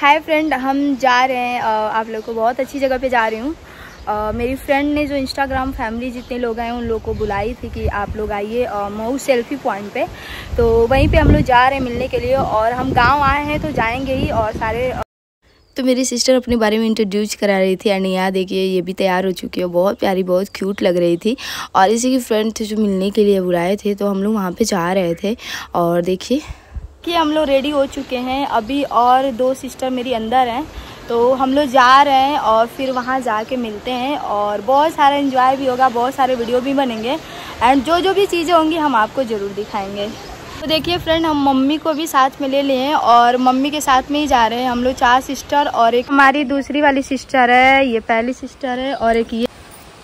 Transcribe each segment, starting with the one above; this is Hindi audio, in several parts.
हाय फ्रेंड, हम जा रहे हैं आप लोग को बहुत अच्छी जगह पे जा रही हूँ। मेरी फ्रेंड ने जो इंस्टाग्राम फैमिली जितने लोग हैं उन लोगों को बुलाई थी कि आप लोग आइए मऊ सेल्फी पॉइंट पे। तो वहीं पे हम लोग जा रहे हैं मिलने के लिए, और हम गांव आए हैं तो जाएंगे ही। और सारे तो मेरी सिस्टर अपने बारे में इंट्रोड्यूस करा रही थी एंड यहाँ देखिए ये भी तैयार हो चुकी है, बहुत प्यारी बहुत क्यूट लग रही थी। और इसी की फ्रेंड थे जो मिलने के लिए बुलाए थे, तो हम लोग वहाँ पे जा रहे थे। और देखिए कि हम लोग रेडी हो चुके हैं अभी, और 2 सिस्टर मेरी अंदर हैं, तो हम लोग जा रहे हैं और फिर वहाँ जाके मिलते हैं। और बहुत सारा एंजॉय भी होगा, बहुत सारे वीडियो भी बनेंगे एंड जो भी चीज़ें होंगी हम आपको ज़रूर दिखाएंगे। तो देखिए फ्रेंड, हम मम्मी को भी साथ में ले लिए हैं और मम्मी के साथ में ही जा रहे हैं हम लोग 4 सिस्टर, और एक हमारी दूसरी वाली सिस्टर है, ये पहली सिस्टर है, और एक ये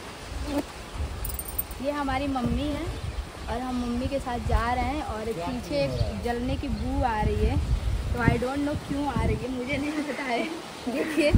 हमारी मम्मी है। और हम मम्मी के साथ जा रहे हैं और पीछे जलने की बू आ रही है, तो आई डोंट नो क्यों आ रही है, मुझे नहीं पता है। देखिए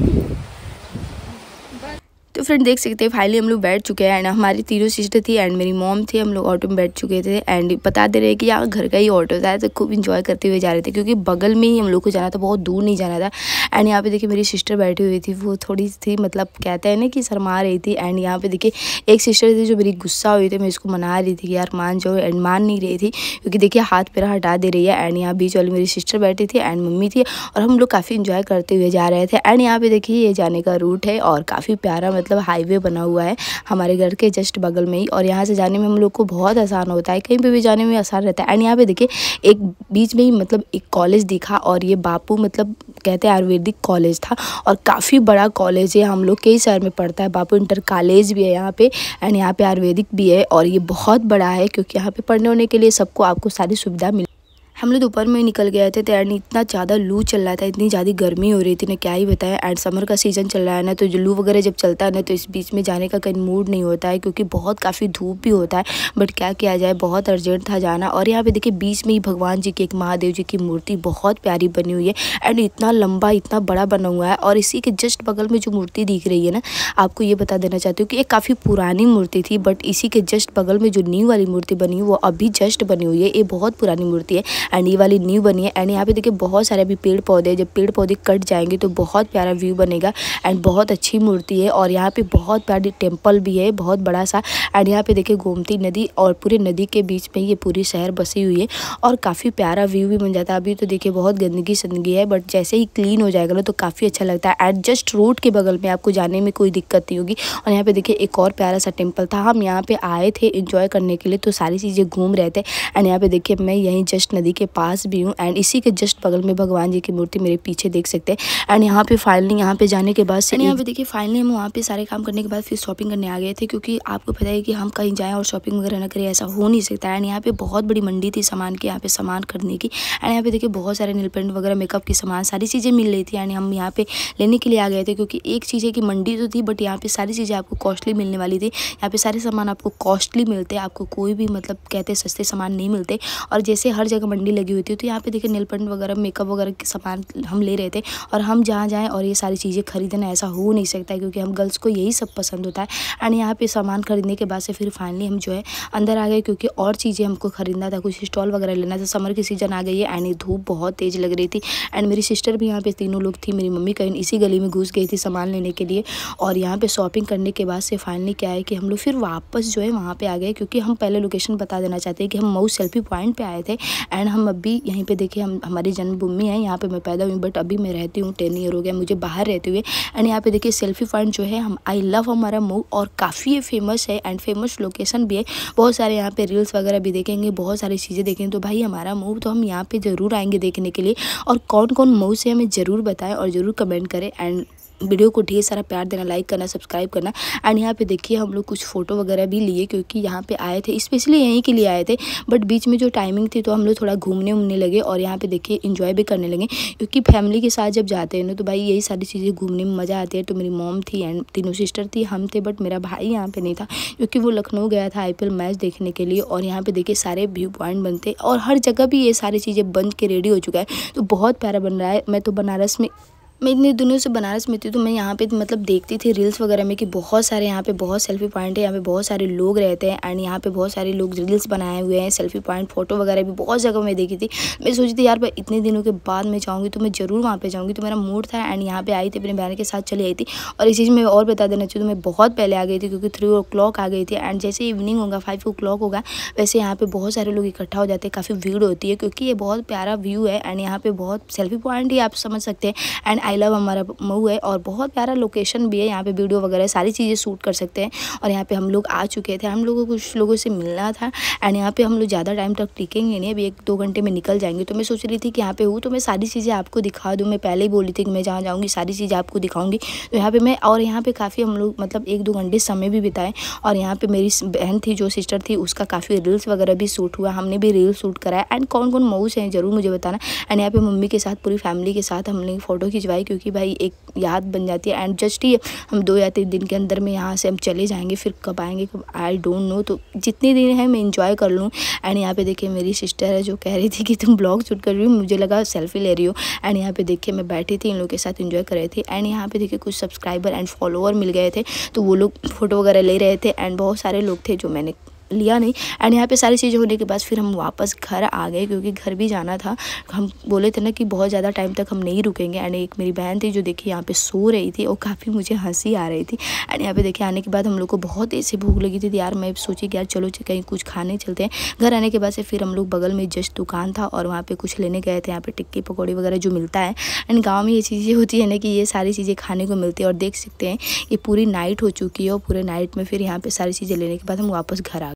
तो फ्रेंड देख सकते हैं फाइनली हम लोग बैठ चुके हैं एंड हमारी तीनों सिस्टर थी एंड मेरी मॉम थी। हम लोग ऑटो में बैठ चुके थे एंड बता दे रहे हैं कि यहाँ घर का ही ऑटो था, तो खूब इंजॉय करते हुए जा रहे थे क्योंकि बगल में ही हम लोग को जाना था, बहुत दूर नहीं जाना था। एंड यहाँ पे देखिए मेरी सिस्टर बैठी हुई थी, वो थोड़ी सी मतलब कहते हैं ना कि शर्मा रही थी। एंड यहाँ पे देखिए एक सिस्टर थी जो मेरी गुस्सा हुई थी, मैं इसको मना रही थी कि यार मान जाओ, एंड मान नहीं रही थी क्योंकि देखिए हाथ पैर हटा दे रही है। एंड यहाँ बीच वाली मेरी सिस्टर बैठी थी एंड मम्मी थी, और हम लोग काफ़ी इंजॉय करते हुए जा रहे थे। एंड यहाँ पे देखिए ये जाने का रूट है और काफ़ी प्यारा मतलब हाईवे बना हुआ है हमारे घर के जस्ट बगल में ही, और यहाँ से जाने में हम लोग को बहुत आसान होता है, कहीं पे भी जाने में आसान रहता है। एंड यहाँ पे देखिए एक बीच में ही मतलब एक कॉलेज दिखा, और ये बापू मतलब कहते हैं आयुर्वेदिक कॉलेज था, और काफ़ी बड़ा कॉलेज है, हम लोग के ही शहर में पड़ता है। बापू इंटर कॉलेज भी है यहाँ पे, एंड यहाँ पे आयुर्वेदिक भी है, और ये बहुत बड़ा है क्योंकि यहाँ पे पढ़ने होने के लिए सबको आपको सारी सुविधा मिल। हम लोग दोपहर में निकल गए थे, तो एंड इतना ज़्यादा लू चल रहा था, इतनी ज़्यादा गर्मी हो रही थी ना, क्या ही बताया। एंड समर का सीज़न चल रहा है ना, तो जो लू वगैरह जब चलता है ना, तो इस बीच में जाने का कहीं मूड नहीं होता है क्योंकि बहुत काफ़ी धूप भी होता है। बट क्या किया जाए, बहुत अर्जेंट था जाना। और यहाँ पे देखिए बीच में ही भगवान जी की एक महादेव जी की मूर्ति बहुत प्यारी बनी हुई है एंड इतना लंबा इतना बड़ा बना हुआ है। और इसी के जस्ट बगल में जो मूर्ति दिख रही है ना, आपको ये बता देना चाहती हूँ कि ये काफ़ी पुरानी मूर्ति थी, बट इसी के जस्ट बगल में जो न्यू वाली मूर्ति बनी है वो अभी जस्ट बनी हुई है। ये बहुत पुरानी मूर्ति है एंड ये वाली न्यू बनी है। एंड यहाँ पे देखिए बहुत सारे अभी पेड़ पौधे, जब पेड़ पौधे कट जाएंगे तो बहुत प्यारा व्यू बनेगा एंड बहुत अच्छी मूर्ति है। और यहाँ पे बहुत प्यारी टेम्पल भी है, बहुत बड़ा सा। एंड यहाँ पे देखिए गोमती नदी, और पूरे नदी के बीच में ये पूरी शहर बसी हुई है और काफ़ी प्यारा व्यू भी बन जाता है। अभी तो देखिए बहुत गंदगी सदगी है, बट जैसे ही क्लीन हो जाएगा ना तो काफ़ी अच्छा लगता है। एंड जस्ट रोड के बगल में आपको जाने में कोई दिक्कत नहीं होगी। और यहाँ पे देखिए एक और प्यारा सा टेम्पल था, हम यहाँ पे आए थे इंजॉय करने के लिए, तो सारी चीज़ें घूम रहे थे। एंड यहाँ पे देखिए मैं यहीं जस्ट नदी के पास भी हूँ एंड इसी के जस्ट बगल में भगवान जी की मूर्ति मेरे पीछे देख सकते हैं। एंड यहाँ पे फाइनली यहाँ पे जाने के बाद से यहाँ पे देखिए फाइनली हम वहाँ पे सारे काम करने के बाद फिर शॉपिंग करने आ गए थे, क्योंकि आपको पता है कि हम कहीं जाएं और शॉपिंग वगैरह ना करें, ऐसा हो नहीं सकता। एंड यहाँ पे बहुत बड़ी मंडी थी सामान की, यहाँ पे सामान खरीदने की। एंड यहाँ पे देखिए बहुत सारे नील पेंट वगैरह मेकअप की सामान सारी चीज़ें मिल रही थी एंड हम यहाँ पे लेने के लिए आ गए थे, क्योंकि एक चीज़ है कि मंडी तो थी बट यहाँ पे सारी चीज़ें आपको कॉस्टली मिलने वाली थी। यहाँ पे सारे सामान आपको कॉस्टली मिलते हैं, आपको कोई भी मतलब कहते सस्ते सामान नहीं मिलते। और जैसे हर जगह मंडी लगी हुई थी, तो यहाँ पे देखिए नील पेंट वगैरह मेकअप वगैरह के सामान हम ले रहे थे, और हम जहाँ जाएँ और ये सारी चीज़ें खरीदना ऐसा हो नहीं सकता है क्योंकि हम गर्ल्स को यही सब पसंद होता है। एंड यहाँ पे सामान खरीदने के बाद से फिर फाइनली हम जो है अंदर आ गए, क्योंकि और चीज़ें हमको खरीदना था, कुछ स्टॉल वगैरह लेना था। समर की सीज़न आ गई है एंड धूप बहुत तेज़ लग रही थी। एंड मेरी सिस्टर भी यहाँ पे तीनों लोग थी, मेरी मम्मी कहीं इसी गली में घुस गई थी सामान लेने के लिए। और यहाँ पे शॉपिंग करने के बाद से फाइनली क्या है कि हम लोग फिर वापस जो है वहाँ पे आ गए, क्योंकि हम पहले लोकेशन बता देना चाहते हैं कि हम मऊ सेल्फी पॉइंट पे आए थे। एंड हम अभी यहीं पे देखिए हम हमारी जन्मभूमि है, यहाँ पे मैं पैदा हुई, बट अभी मैं रहती हूँ 10 ईयर हो गया मुझे बाहर रहते हुए। एंड यहाँ पे देखिए सेल्फी पॉइंट जो है हम आई लव हमारा मऊ, और काफ़ी फेमस है एंड फेमस लोकेशन भी है। बहुत सारे यहाँ पे रील्स वगैरह भी देखेंगे, बहुत सारी चीज़ें देखेंगे, तो भाई हमारा मऊ तो हम यहाँ पे ज़रूर आएंगे देखने के लिए। और कौन कौन मऊ से हमें ज़रूर बताएं और ज़रूर कमेंट करें। एंड वीडियो को ढेर सारा प्यार देना, लाइक करना, सब्सक्राइब करना। एंड यहाँ पे देखिए हम लोग कुछ फ़ोटो वगैरह भी लिए, क्योंकि यहाँ पे आए थे स्पेशली यहीं के लिए आए थे, बट बीच में जो टाइमिंग थी तो हम लोग थोड़ा घूमने उमने लगे और यहाँ पे देखिए इंजॉय भी करने लगे, क्योंकि फैमिली के साथ जब जाते हैं ना तो भाई यही सारी चीज़ें घूमने में मज़ा आती है। तो मेरी मॉम थी एंड तीनों सिस्टर थी, हम थे, बट मेरा भाई यहाँ पर नहीं था क्योंकि वो लखनऊ गया था IPL मैच देखने के लिए। और यहाँ पर देखिए सारे व्यू पॉइंट बनते और हर जगह भी ये सारी चीज़ें बन के रेडी हो चुका है, तो बहुत प्यारा बन रहा है। मैं तो बनारस में मैं इतने दिनों से बनारस में थी तो मैं यहाँ पे मतलब देखती थी रील्स वगैरह में कि बहुत सारे यहाँ पे बहुत सेल्फी पॉइंट है, यहाँ पे बहुत सारे लोग रहते हैं एंड यहाँ पे बहुत सारे लोग रील्स बनाए हुए हैं, सेल्फी पॉइंट फोटो वगैरह भी बहुत जगह मैं देखी थी। मैं सोची थी यार मैं इतने दिनों के बाद मैं जाऊँगी तो मैं ज़रूर वहाँ पे जाऊँगी, तो मेरा मूड था एंड यहाँ पे आई थी, अपनी बहन के साथ चली आई थी। और इस चीज़ में और बता देना चाहिए तो मैं बहुत पहले आ गई थी क्योंकि 3 o'clock आ गई थी एंड जैसे इवनिंग होगा 5 o'clock होगा वैसे यहाँ पे बहुत सारे लोग इकट्ठा हो जाते हैं, काफ़ी भीड़ होती है क्योंकि ये बहुत प्यारा व्यू है एंड यहाँ पे बहुत सेल्फी पॉइंट ही आप समझ सकते हैं एंड आई लव हमारा मऊ है और बहुत प्यारा लोकेशन भी है, यहाँ पे वीडियो वगैरह सारी चीज़ें शूट कर सकते हैं। और यहाँ पे हम लोग आ चुके थे, हम लोगों को कुछ लोगों से मिलना था एंड यहाँ पे हम लोग ज़्यादा टाइम तक टिकेंगे नहीं, अभी 1-2 घंटे में निकल जाएंगे। तो मैं सोच रही थी कि यहाँ पे हूँ तो मैं सारी चीज़ें आपको दिखा दूँ, मैं पहले ही बोली थी कि मैं जहाँ जाऊँगी सारी चीज़ें आपको दिखाऊँगी। तो यहाँ पर मैं और यहाँ पर काफ़ी हम लोग मतलब 1-2 घंटे समय भी बिताए और यहाँ पर मेरी बहन थी जो सिस्टर थी उसका काफ़ी रील्स वगैरह भी शूट हुआ, हमने भी रील शूट कराया एंड कौन कौन मऊ से हैं ज़रूर मुझे बताना। एंड यहाँ पे मम्मी के साथ पूरी फैमिली के साथ हमने फ़ोटो खिंचवाई क्योंकि भाई एक याद बन जाती है एंड जस्ट ही हम 2 या 3 दिन के अंदर में यहाँ से हम चले जाएंगे, फिर कब आएंगे कब आई डोंट नो, तो जितने दिन हैं मैं इंजॉय कर लूँ। एंड यहाँ पे देखिए मेरी सिस्टर है जो कह रही थी कि तुम ब्लॉग शूट कर रही हो, मुझे लगा सेल्फी ले रही हो। एंड यहाँ पे देखिए मैं बैठी थी इन लोगों के साथ इंजॉय कर रही थी एंड यहाँ पे देखिए कुछ सब्सक्राइबर एंड फॉलोअर मिल गए थे तो वो लोग फ़ोटो वगैरह ले रहे थे एंड बहुत सारे लोग थे जो मैंने लिया नहीं। एंड यहाँ पे सारी चीज़ें होने के बाद फिर हम वापस घर आ गए क्योंकि घर भी जाना था। हम बोले थे ना कि बहुत ज़्यादा टाइम तक हम नहीं रुकेंगे। एंड एक मेरी बहन थी जो देखिए यहाँ पे सो रही थी और काफ़ी मुझे हंसी आ रही थी। एंड यहाँ पे देखिए आने के बाद हम लोग को बहुत ऐसे भूख लगी थी यार, मैं सोची कि यार चलो कहीं कुछ खाने चलते हैं। घर आने के बाद से फिर हम लोग बगल में जस्ट दुकान था और वहाँ पर कुछ लेने गए थे, यहाँ पर टिक्की पकौड़ी वगैरह जो मिलता है। एंड गाँव में ये चीज़ें होती है ना कि ये सारी चीज़ें खाने को मिलती है। और देख सकते हैं ये पूरी नाइट हो चुकी है और पूरे नाइट में फिर यहाँ पर सारी चीज़ें लेने के बाद हम वापस घर आ गए।